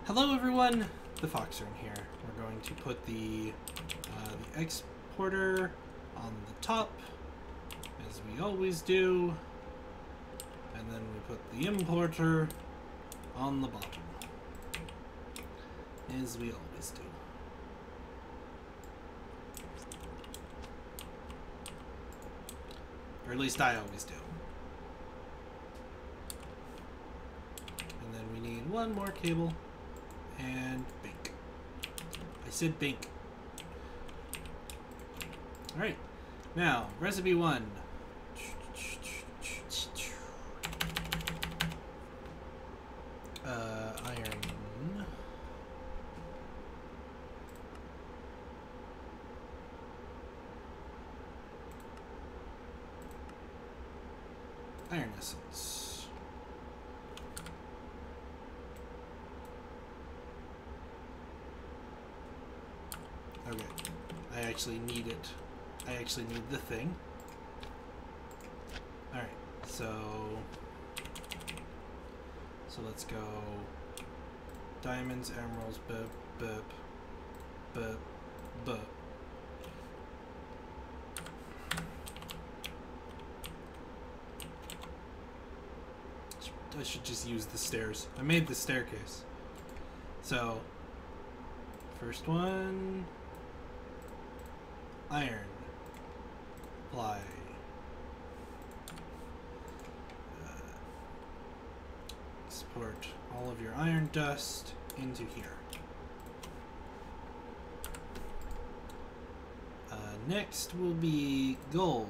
Hello everyone, the Foxern here. We're going to put the exporter on the top, as we always do, and then we put the importer on the bottom, as we always do. Or at least I always do. And then we need one more cable. And bink. I said bink. Alright. Now, recipe 1. Iron. Iron essence. Okay, I actually need it. I actually need the thing. Alright, so let's go diamonds, emeralds, bup. I should just use the stairs. I made the staircase. So, first one, iron, apply, export all of your iron dust into here. Next will be gold.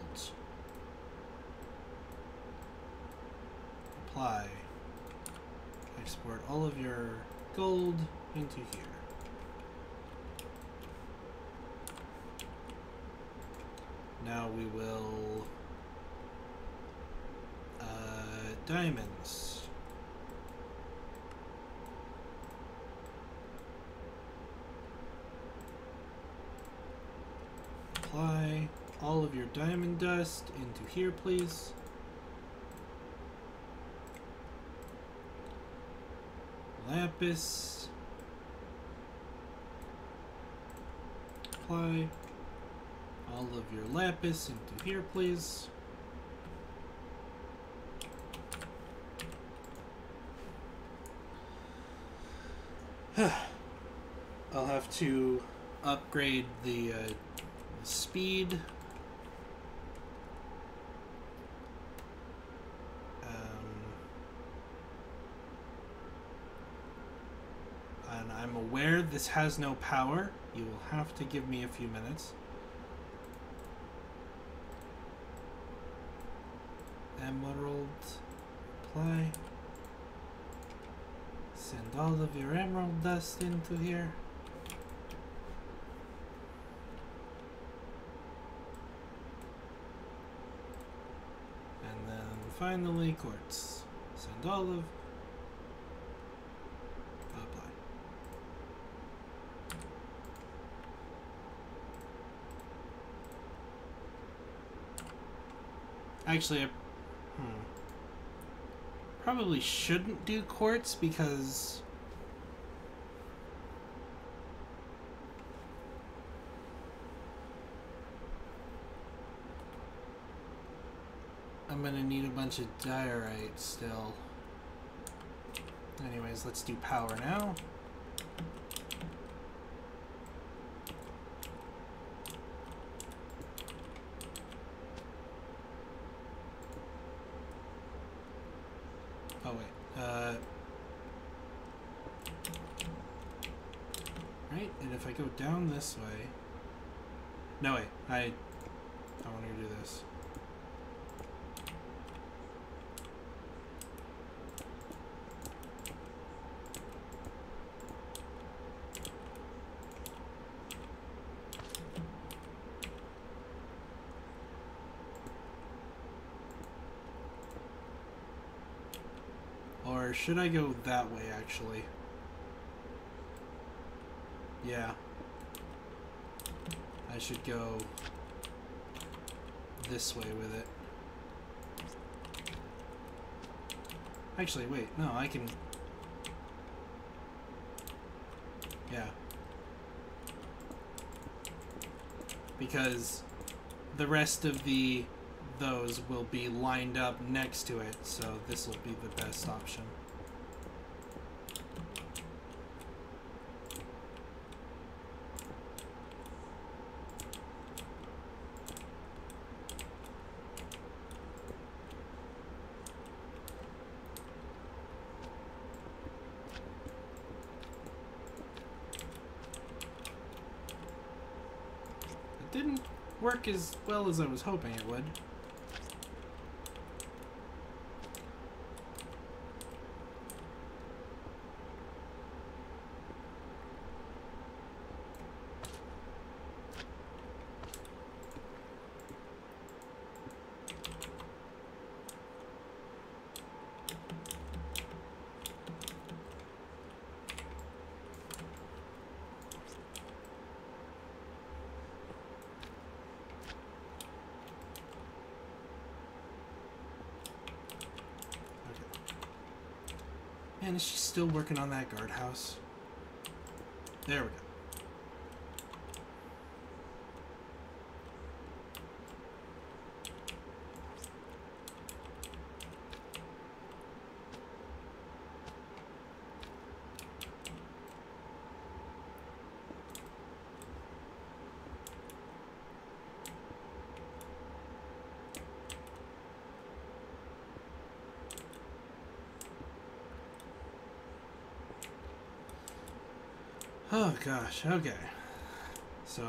Apply, export all of your gold into here. Now we will diamonds. Apply all of your diamond dust into here, please. Lapis. Apply all of your lapis into here, please. I'll have to upgrade the speed. And I'm aware this has no power. You will have to give me a few minutes. Emerald, apply. Send all of your emerald dust into here. And then finally quartz. Send all of. Apply. Actually, probably shouldn't do quartz because I'm gonna need a bunch of diorite still. Anyways, let's do power now. Oh wait, right, and if I go down this way, no wait, I want to do this. Or should I go that way, actually? Yeah. I should go this way with it. Actually, wait, no, I can... Yeah. Because the rest of those will be lined up next to it, so this will be the best option. It didn't work as well as I was hoping it would. Man, is she still working on that guardhouse? There we go. Oh gosh, okay. So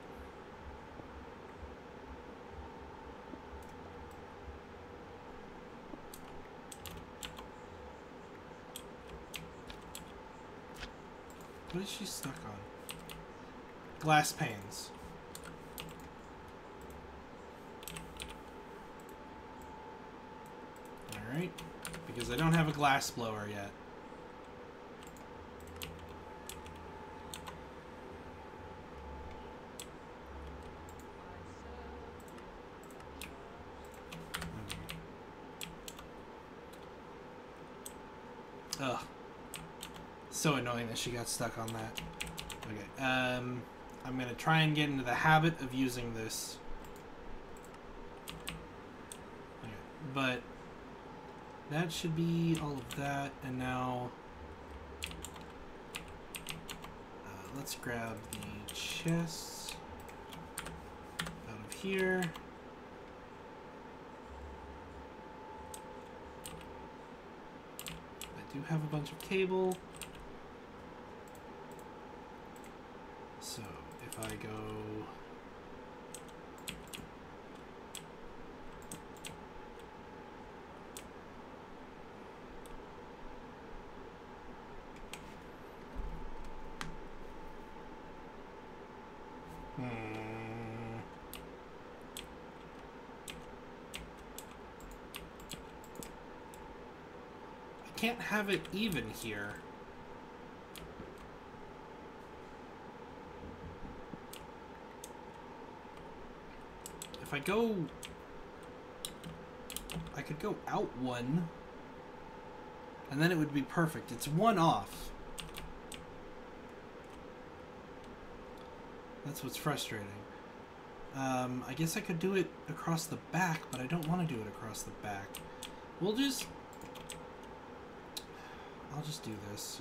what is she stuck on? Glass panes. Alright. Because I don't have a glass blower yet. Ugh. So annoying that she got stuck on that. Okay, I'm gonna try and get into the habit of using this. Okay, but that should be all of that, and now let's grab the chests out of here. I do have a bunch of cable. So if I go I can't have it even here. If I go, I could go out one, and then it would be perfect. It's one off. That's what's frustrating. I guess I could do it across the back, but I don't want to do it across the back. I'll just do this.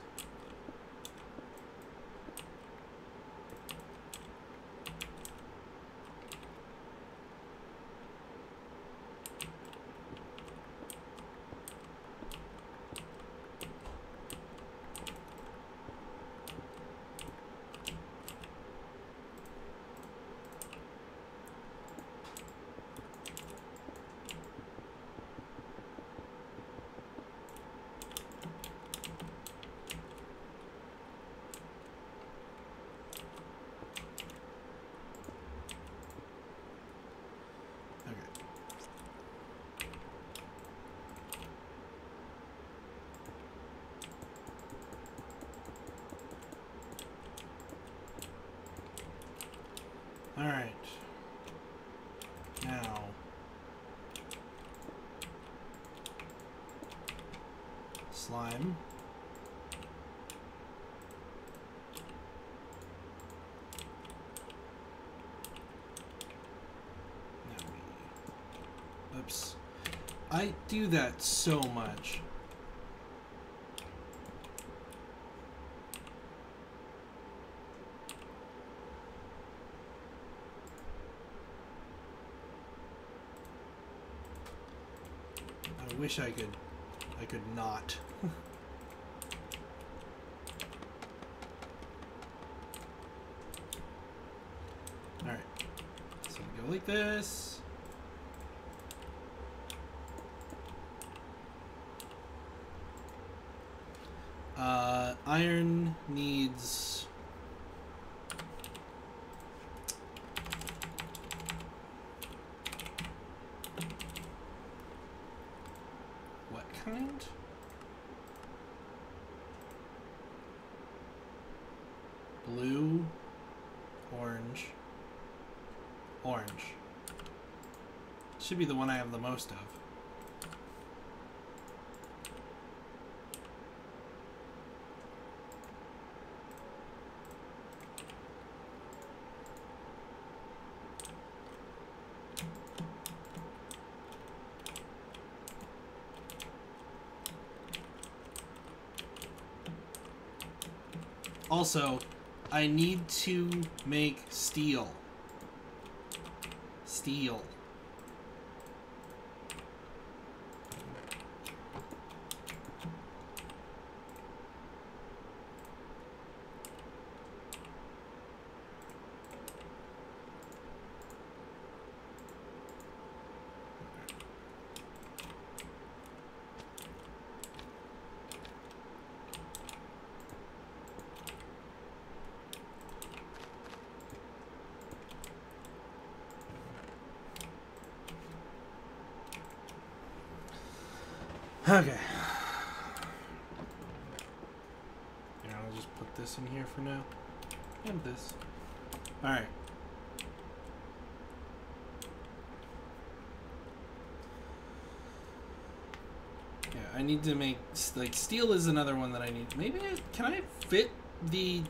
Alright. Now. Slime. I do that so much. I wish I could not. Alright. So we go like this. Iron needs... what kind? Blue, orange, orange. Should be the one I have the most of. Also, I need to make steel. Steel. Okay. Yeah, I'll just put this in here for now. And this. Alright. Yeah, I need to make... like, steel is another one that I need. Maybe can I fit the...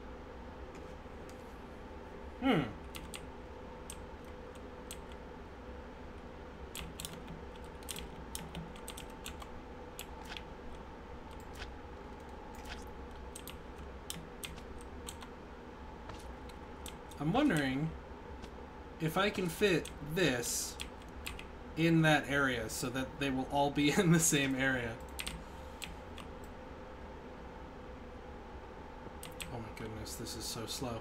I'm wondering if I can fit this in that area so that they will all be in the same area. Oh my goodness, this is so slow.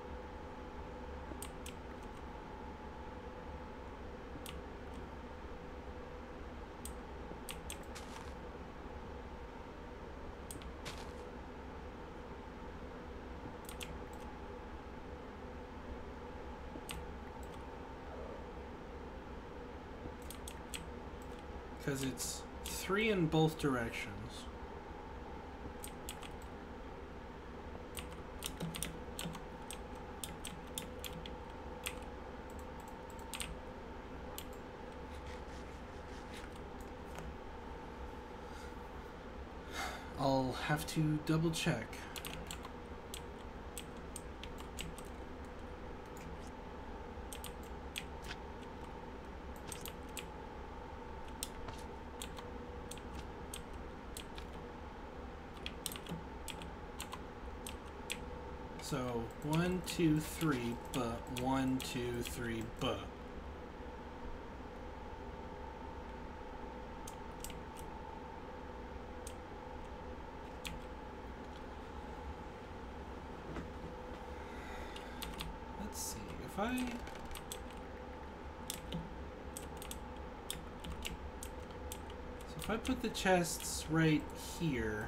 Because it's 3 in both directions. I'll have to double check. So 1, 2, 3, but 1, 2, 3, but. Let's see if I put the chests right here,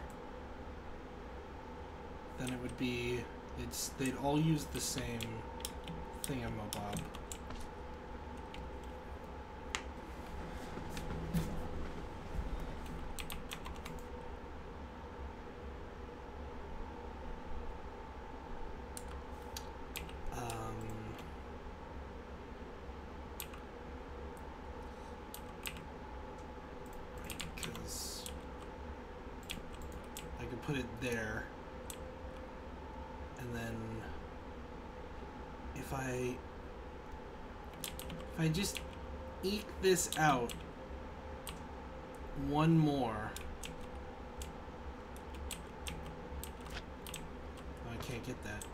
then it would be. They'd all use the same thingamabob. Because I could put it there. And then if I just eke this out one more. Oh, I can't get that.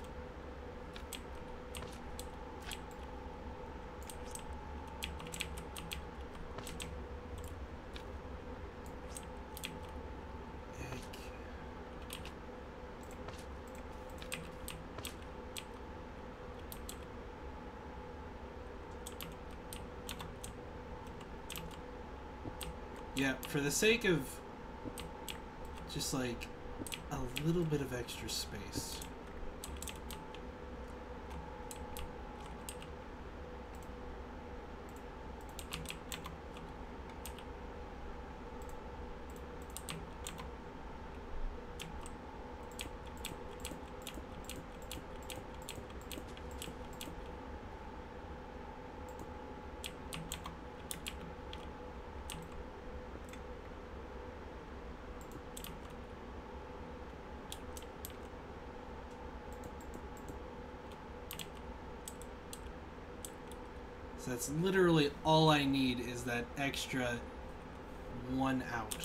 Yeah, for the sake of just like a little bit of extra space. So that's literally all I need is that extra one out.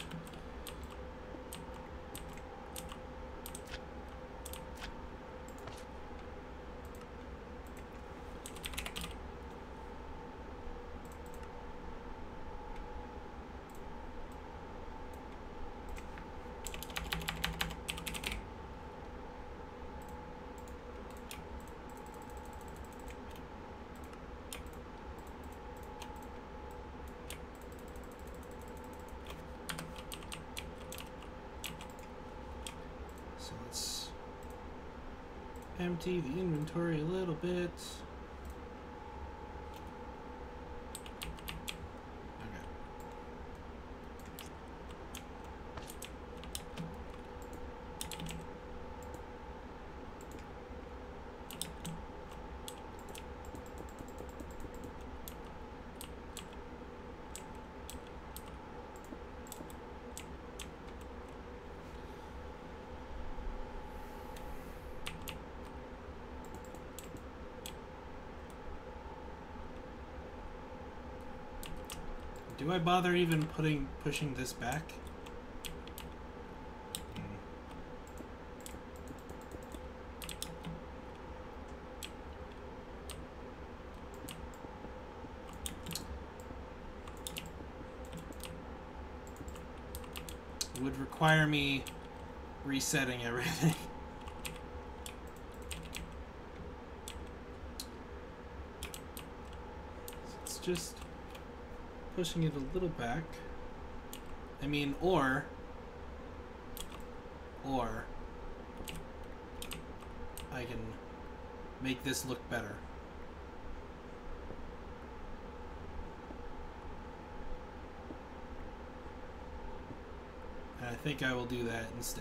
Empty the inventory a little bit. Okay. Do I bother even pushing this back? It would require me resetting everything. So it's just pushing it a little back. I mean, or I can make this look better. And I think I will do that instead.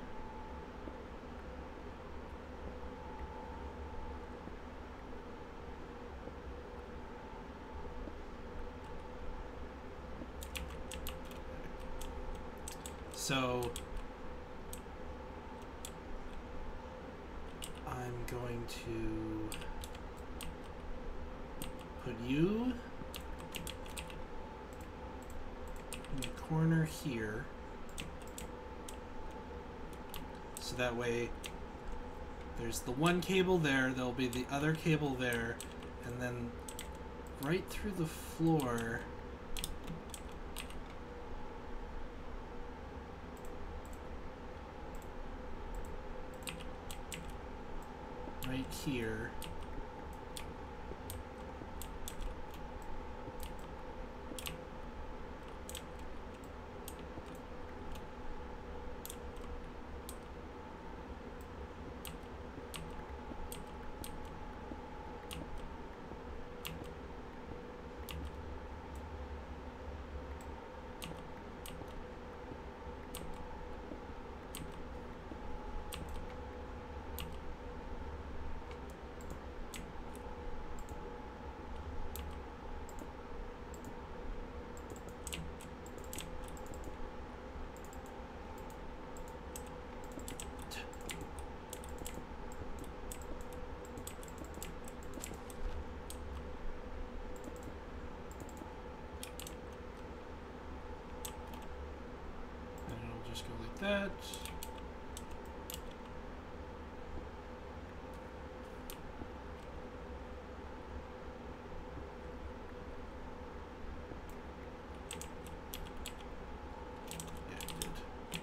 So I'm going to put you in the corner here, so that way there's the one cable there, there'll be the other cable there, and then right through the floor right here. that. Yeah, it did.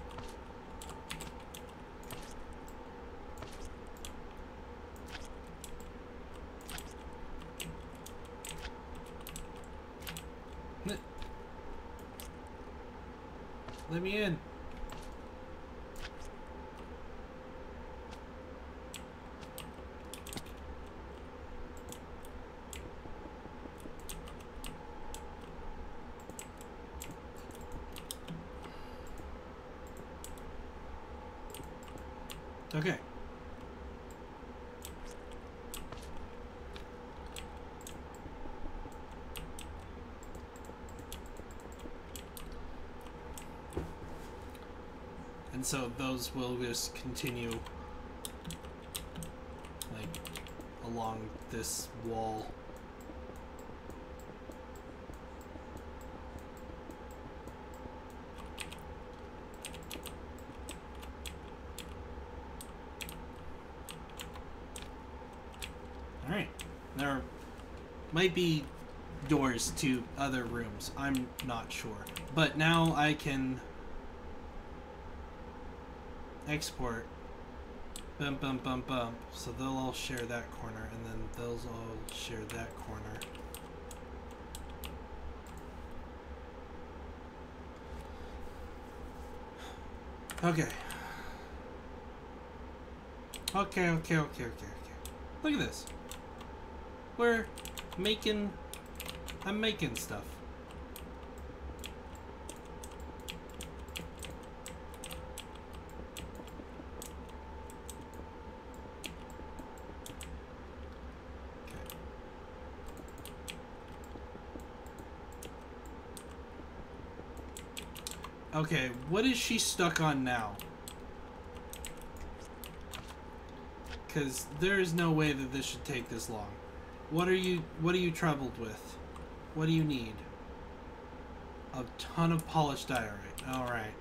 Let me in. Okay. And so those will just continue like along this wall. Alright. There might be doors to other rooms. I'm not sure. But now I can export. Bump, bump, bump, bump. So they'll all share that corner, and then those all share that corner. Okay. Okay. Look at this. I'm making stuff. Okay, what is she stuck on now? Because there is no way that this should take this long. What are you troubled with? What do you need? A ton of polished diorite. Alright.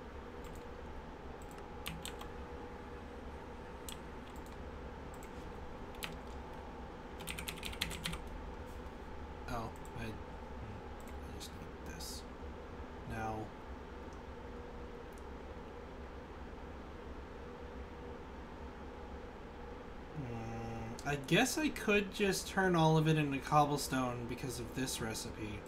Oh, I just need this. Now... I guess I could just turn all of it into cobblestone because of this recipe.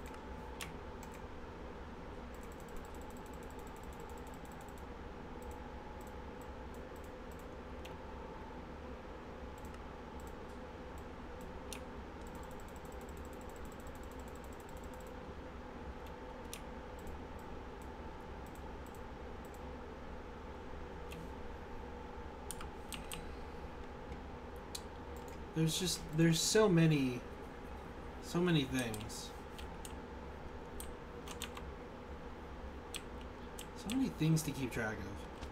There's so many things. So many things to keep track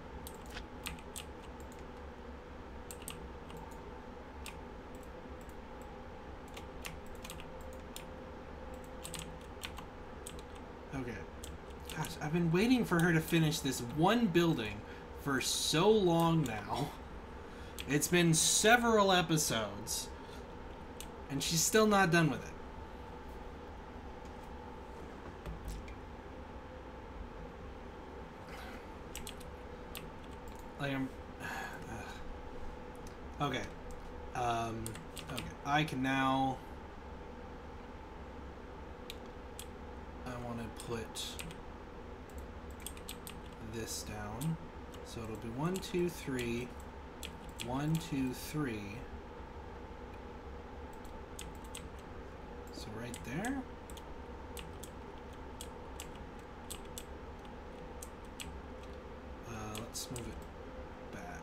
of. Okay. Gosh, I've been waiting for her to finish this one building for so long now. It's been several episodes, and she's still not done with it. Like, okay. Okay. I can now... I want to put this down. So it'll be 1, 2, 3... 1, 2, 3. So right there. Let's move it back.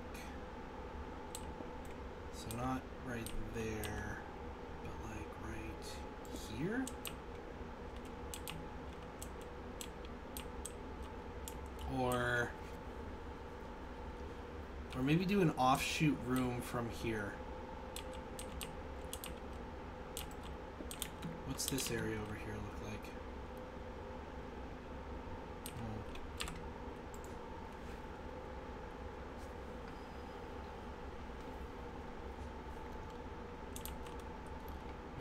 So not right there, but like right here. Or maybe do an offshoot room from here. What's this area over here look like?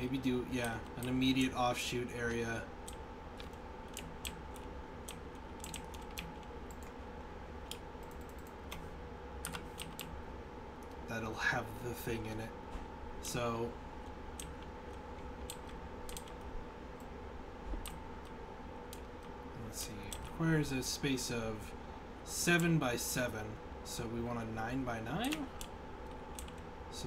Maybe do, yeah, an immediate offshoot area. That'll have the thing in it. So let's see. Requires a space of 7 by 7. So we want a 9 by 9. So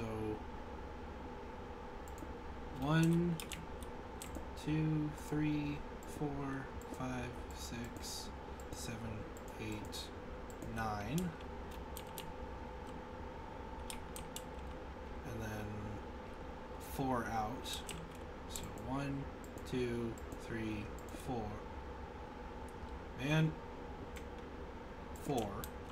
1, 2, 3, 4, 5, 6, 7, 8, 9. And then 4 out. So 1, 2, 3, 4. And 4.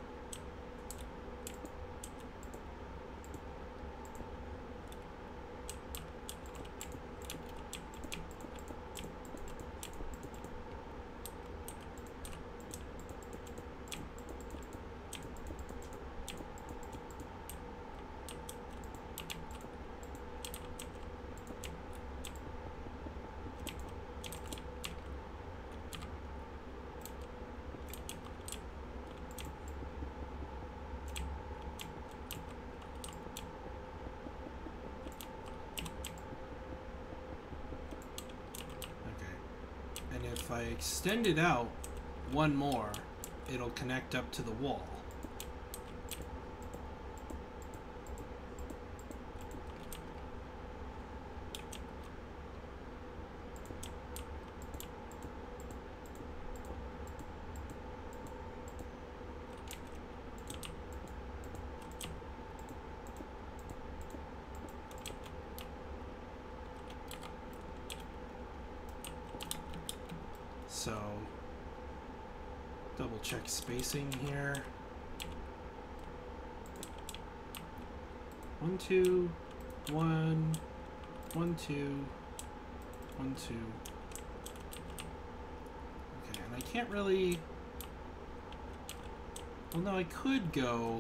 If I extend it out one more, it'll connect up to the wall. So, double check spacing here. 1, 2, 1, 1, 2, 1, 2. Okay, and I can't really... Well, no, I could go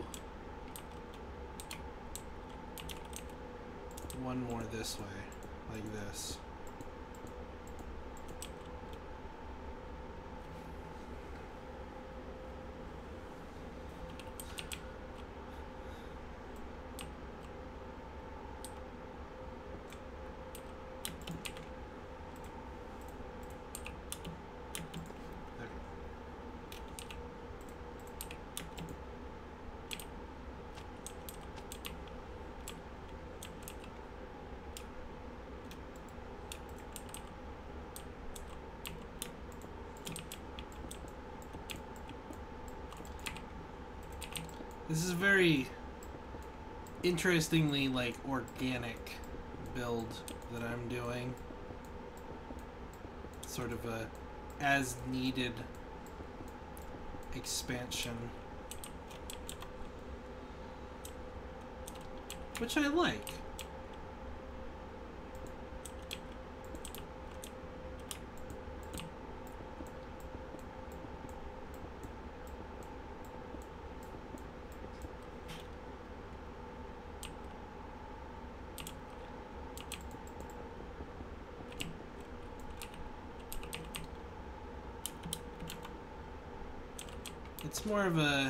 one more this way, like this. This is a very interestingly, like, organic build that I'm doing. Sort of a as-needed expansion. Which I like. It's more of a,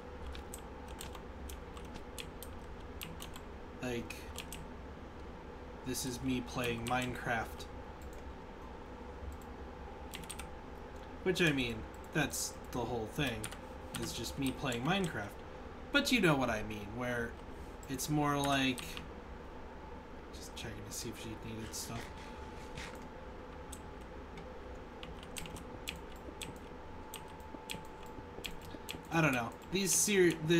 like, this is me playing Minecraft. Which, I mean, that's the whole thing, is just me playing Minecraft. But you know what I mean, where it's more like, just checking to see if she needed stuff. I don't know. These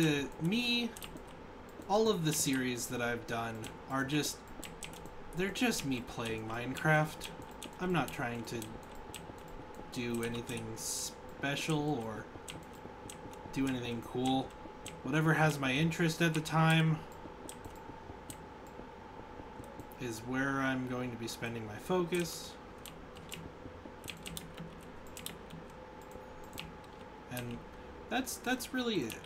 all of the series that I've done are just, they're just me playing Minecraft. I'm not trying to do anything special or do anything cool. Whatever has my interest at the time is where I'm going to be spending my focus. And that's really it.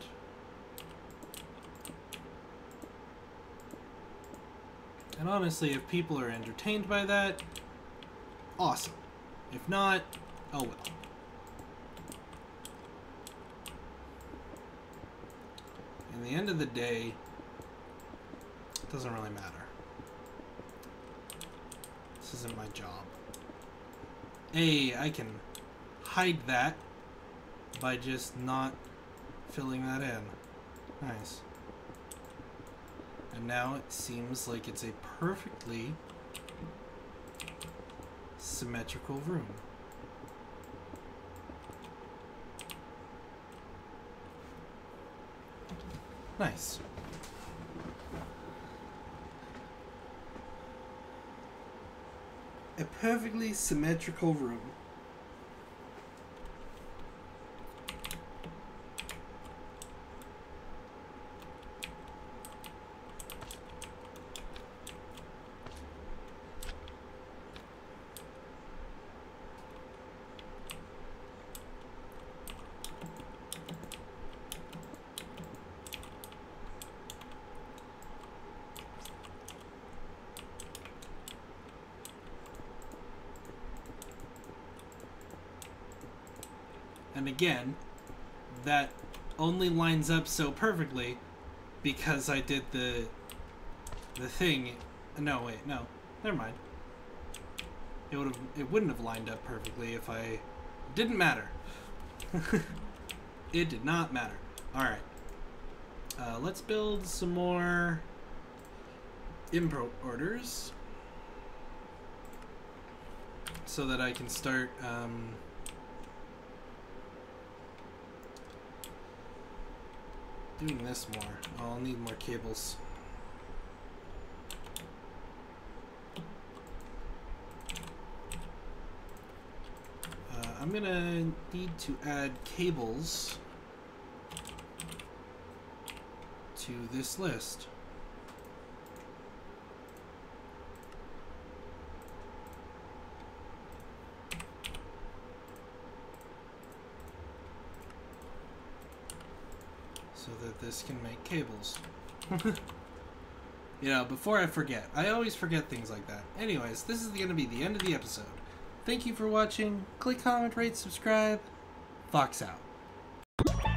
And honestly, if people are entertained by that, awesome. If not, oh well. In the end of the day, it doesn't really matter. This isn't my job. Hey, I can hide that by just not filling that in. Nice. And now it seems like it's a perfectly symmetrical room. Nice. A perfectly symmetrical room. And again, that only lines up so perfectly because I did the thing. No, wait, no, never mind. It wouldn't have lined up perfectly if I didn't matter. It did not matter. All right, let's build some more import orders so that I can start. Doing this more. I'll need more cables. I'm gonna need to add cables to this list. So that this can make cables. You know, before I forget. I always forget things like that. Anyways, this is going to be the end of the episode. Thank you for watching. Click, comment, rate, subscribe. Fox out.